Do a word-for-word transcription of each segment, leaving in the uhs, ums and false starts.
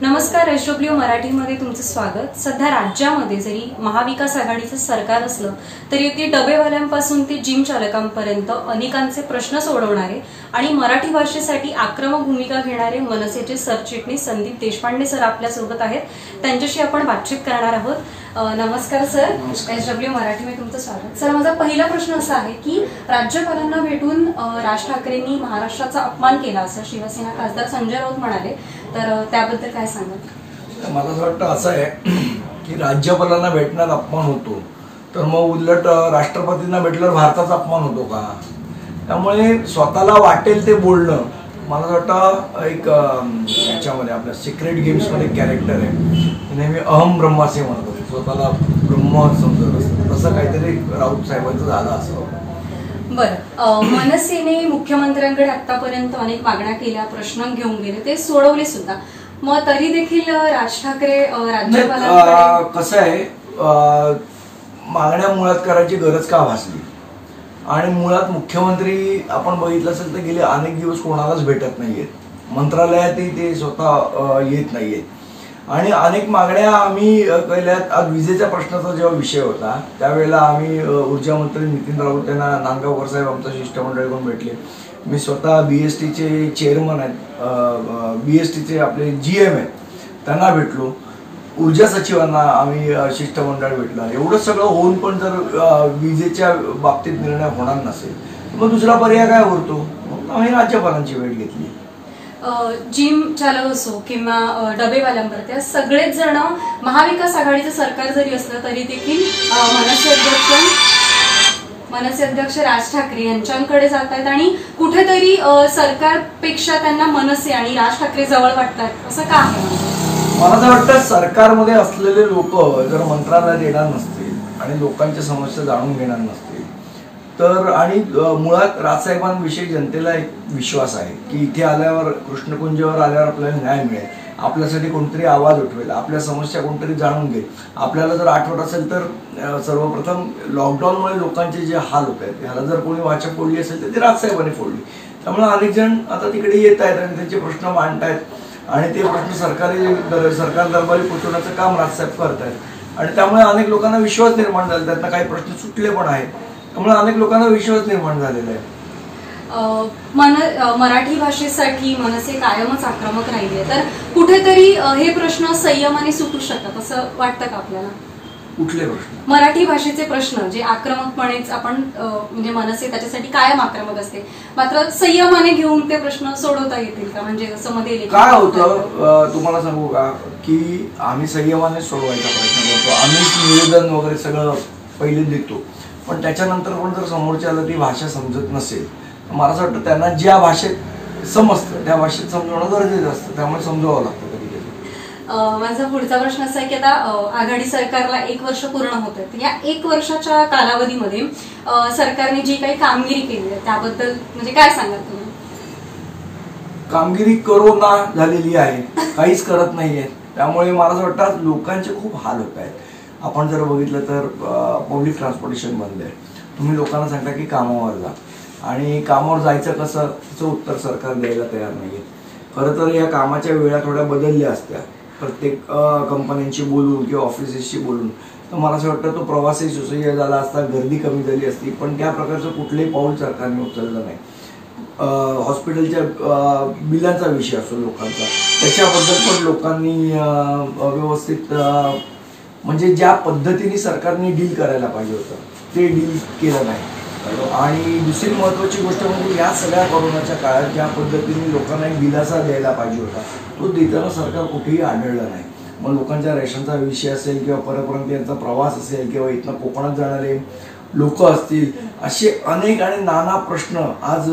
नमस्कार, S W मराठीमध्ये तुमचं स्वागत। सध्या राज्यामध्ये जरी महाविकास आघाडीचं सरकार असलं तरी ते डबेवाल्यांपासून ते जिम चालकांपर्यंत अनेकांचे प्रश्न सोडवणारे आणि मराठी भाषेसाठी आक्रमक भूमिका घेणारे मनसेचे सरचिटणीस संदीप देशपांडे सर आपल्या सोबत आहेत। त्यांच्याशी आपण बातचीत करणार आहोत। नमस्कार सर, एस डब्ल्यू मराठीमध्ये तुमचं स्वागत। सर, माझा पहिला प्रश्न असा आहे की राज्यपालांना भेटून राज ठाकरेंनी महाराष्ट्राचा अपमान केला असं शिवसेना खासदार संजय राऊत म्हणाले, तर त्याबद्दल काय सांगाल? मला असं वाटतं असं आहे की राज्यपालांना भेटण्यात अपमान होतो तर मग उलट राष्ट्रपतींना भेटल्यावर भारताचा अपमान होतो का? त्यामुळे स्वतःला वाटेल ते बोलणं, मला असं वाटतं एक याच्यामध्ये आपल्या सिक्रेट गेम्समध्ये कॅरेक्टर आहे, नेहमी अहम ब्रह्मासे म्हणतो, स्वतःला ब्रह्म समजत असतं, तसं काहीतरी राऊत साहेबांचं झालं असं। बरं, मनसेने मुख्यमंत्र्यांकडे आतापर्यंत अनेक मागण्या केल्या, प्रश्न घेऊन गेले, ते सोडवले सुद्धा, मग तरी देखील राज ठाकरे राज्यपालांकडे कसं आहे, मागण्या मुळात करायची गरज का भासली? आणि मुळात मुख्यमंत्री आपण बघितलं असेल तर गेले अनेक दिवस कोणालाच भेटत नाहीयेत, मंत्रालयातही ते स्वतः येत नाहीयेत आणि अनेक मागण्या आम्ही केल्यात। आज विजेच्या प्रश्नाचा जेव्हा विषय होता त्यावेळेला आम्ही ऊर्जा मंत्री नितीन राऊत यांना नांदगावकर साहेब आमचं शिष्टमंडळ करून भेटले। मी स्वतः बी एस टीचे चेअरमन आहेत, बी एस टीचे आपले जी एम आहेत त्यांना भेटलो, ऊर्जा सचिवांना आम्ही शिष्टमंडळ भेटलं। एवढं सगळं होऊन पण जर विजेच्या बाबतीत निर्णय होणार नसेल मग दुसरा पर्याय काय उरतो? आम्ही राज्यपालांची भेट घेतली। जिम चालक असो किंवा डबेवाल्यांपर्यंत सगळेच जण महाविकास आघाडीचं सरकार जरी असलं तरी देखील मनसे अध्यक्ष मनसे अध्यक्ष राज ठाकरे यांच्याकडे जात आहेत आणि कुठेतरी सरकारपेक्षा त्यांना मनसे आणि राज ठाकरे जवळ वाटतात, असं का आहे? मला तर वाटतं सरकारमध्ये असलेले लोक जर मंत्रालयात येणार नसतील आणि लोकांच्या समस्या जाणून घेणार नसतील तर, आणि मुळात राजसाहेबांविषयी जनतेला एक विश्वास आहे की इथे आल्यावर, कृष्णकुंजावर आल्यावर आपल्याला न्याय मिळेल, आपल्यासाठी कोणतरी आवाज उठवेल, आपल्या समस्या कोणतरी जाणून घेईल। आपल्याला जर आठवत असेल तर सर्वप्रथम लॉकडाऊनमुळे लोकांचे जे हाल होत आहेत ह्याला जर कोणी वाचा फोडली असेल तर ती राजसाहेबांनी फोडली। त्यामुळे अनेक जण आता तिकडे येत आहेत आणि त्यांचे प्रश्न मांडतायत आणि ते प्रश्न सरकारी सरकार दरबारी पोहोचवण्याचं काम राजसाहेब करत आहेत आणि त्यामुळे अनेक लोकांना विश्वास निर्माण झाला, त्यातनं काही प्रश्न सुटले पण आहेत, त्यामुळे अनेक लोकांना विश्वास निर्माण झालेला आहे। मन मराठी भाषेसाठी मनसे कायमच आक्रमक राहिले, तर कुठेतरी हे प्रश्न संयमाने सुटू शकतात असं वाटतं का आपल्याला? कुठले प्रश्न? मराठी भाषेचे प्रश्न जे आक्रमकपणेच आपण म्हणजे मनसे त्याच्यासाठी कायम आक्रमक असते, मात्र संयमाने घेऊन ते प्रश्न सोडवता येतील का? म्हणजे जसं मध्ये काय होतं तुम्हाला सांगू का की आम्ही संयमाने सोडवायचा प्रयत्न करतो, आम्ही निवेदन वगैरे सगळं पहिले देतो, पण त्याच्यानंतर पण जर समोरच्याला ती भाषा समजत नसेल तर मला असं वाटतं त्यांना ज्या भाषेत समजतं त्या भाषेत समजवणं गरजेचं असतं, त्यामुळे समजावं लागतं कधी कधी। माझा पुढचा प्रश्न असा आहे की आता आघाडी सरकारला एक वर्ष पूर्ण होत आहे, तर या एक वर्षाच्या कालावधीमध्ये सरकारने जी काही कामगिरी केली आहे त्याबद्दल म्हणजे काय सांगाल तुम्ही? कामगिरी करोना झालेली आहे, काहीच करत नाहीये, त्यामुळे मला असं वाटतं लोकांचे खूप हाल होत आहेत। आपण जर बघितलं तर पब्लिक ट्रान्सपोर्टेशन बंद आहे, तुम्ही लोकांना सांगता की कामावर जा आणि कामावर जायचं कसं त्याचं उत्तर सरकार द्यायला तयार नाहीये। खरं तर या कामाच्या वेळा थोड्या बदलल्या असत्या प्रत्येक कंपन्यांशी बोलून किंवा ऑफिसेसशी बोलून, तर मला असं वाटतं तो प्रवासी सुसह्य झाला असता, गर्दी कमी झाली असती, पण त्या प्रकारचं कुठलंही पाऊल सरकारने उचललं नाही। हॉस्पिटलच्या बिलांचा विषय असतो लोकांचा, त्याच्याबद्दल पण लोकांनी व्यवस्थित म्हणजे ज्या पद्धतीने सरकारने डील करायला पाहिजे होतं ते डील केलं नाही। आणि दुसरी महत्त्वाची गोष्ट म्हणजे या सगळ्या कोरोनाच्या काळात ज्या पद्धतीने लोकांना एक दिलासा द्यायला पाहिजे होता तो देताना सरकार कुठेही आढळलं नाही। मग लोकांच्या रेशनचा विषय असेल किंवा परप्रांत यांचा प्रवास असेल किंवा इथनं कोकणात जाणारे लोक असतील, असे अनेक आणि नाना प्रश्न, आज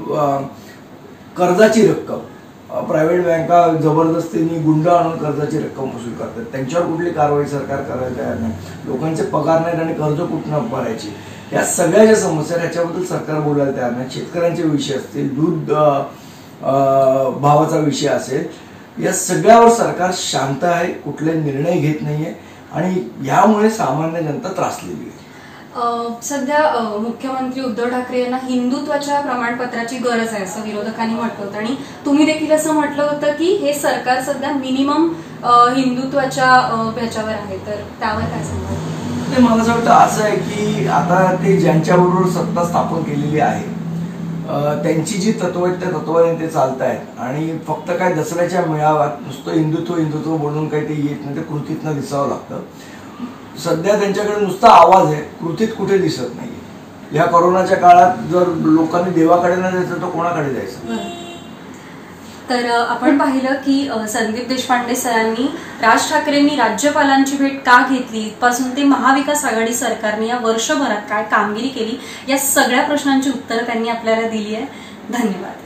कर्जाची रक्कम प्रायव्हेट बँका जबरदस्तीने गुंड आणून कर्जाची रक्कम वसूल करतात, त्यांच्यावर कुठली कारवाई सरकार करायला तयार नाही, लोकांचे पगार नाहीत आणि कर्ज कुठनं भरायची, या सगळ्या ज्या समस्या ह्याच्याबद्दल सरकार बोलायला तयार नाही। शेतकऱ्यांचे विषय असतील, दूध भावाचा विषय असेल, या सगळ्यावर सरकार शांत आहे, कुठले निर्णय घेत नाहीये आणि यामुळे सामान्य जनता त्रासलेली आहे। अ, सध्या अ, मुख्यमंत्री उद्धव ठाकरे यांना हिंदुत्वाच्या प्रमाणपत्राची गरज आहे असं विरोधकांनी म्हटलं होतं आणि तुम्ही देखील असं म्हटलं होतं की हे सरकार सध्या मिनिमम हिंदुत्वाच्या अ, ह्याच्यावर आहे, तर त्यावर काय सांगाल? ते मला असं वाटतं असं आहे की आता ते ज्यांच्याबरोबर सत्ता स्थापन केलेली आहे अ, त्यांची जी तत्व आहेत त्या तत्वाने ते चालत आहेत आणि फक्त काय दसऱ्याच्या मेळाव्यात नुसतं हिंदुत्व हिंदुत्व बोलून काही ते येत नाही, ते कृतीतनं दिसावं लागतं. सध्या त्यांच्याकडे नुसता आवाज आहे, कृतीत कुठे दिसत नाही. या कोरोनाच्या काळात जर लोकांनी देवाकडे न जायचं तर कोणाकडे जायचं? तर अ, आपण पाहिलं की अ, संदीप देशपांडे सरांनी राज ठाकरेंनी राज्यपालांची भेट का घेतली, इथपासून ते महाविकास आघाडी सरकारने या वर्षभरात काय कामगिरी केली, या सगळ्या प्रश्नांची उत्तरं त्यांनी आपल्याला दिली आहे. धन्यवाद.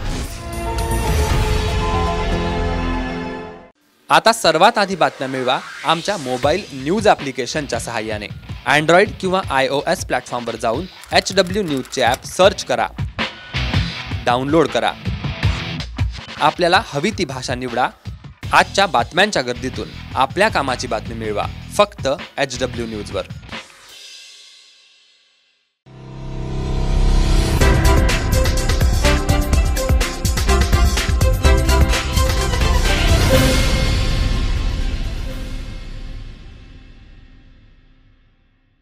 आता सर्वात आधी बातम्या मिळवा आमच्या मोबाईल न्यूज ॲप्लिकेशनच्या सहाय्याने. अँड्रॉइड किंवा आय ओ एस प्लॅटफॉर्मवर जाऊन एच डब्ल्यू न्यूजचे ॲप सर्च करा, डाउनलोड करा. आपल्याला हवी ती भाषा निवडा. आजच्या बातम्यांच्या गर्दीतून आपल्या कामाची बातमी मिळवा फक्त एच डब्ल्यू न्यूजवर.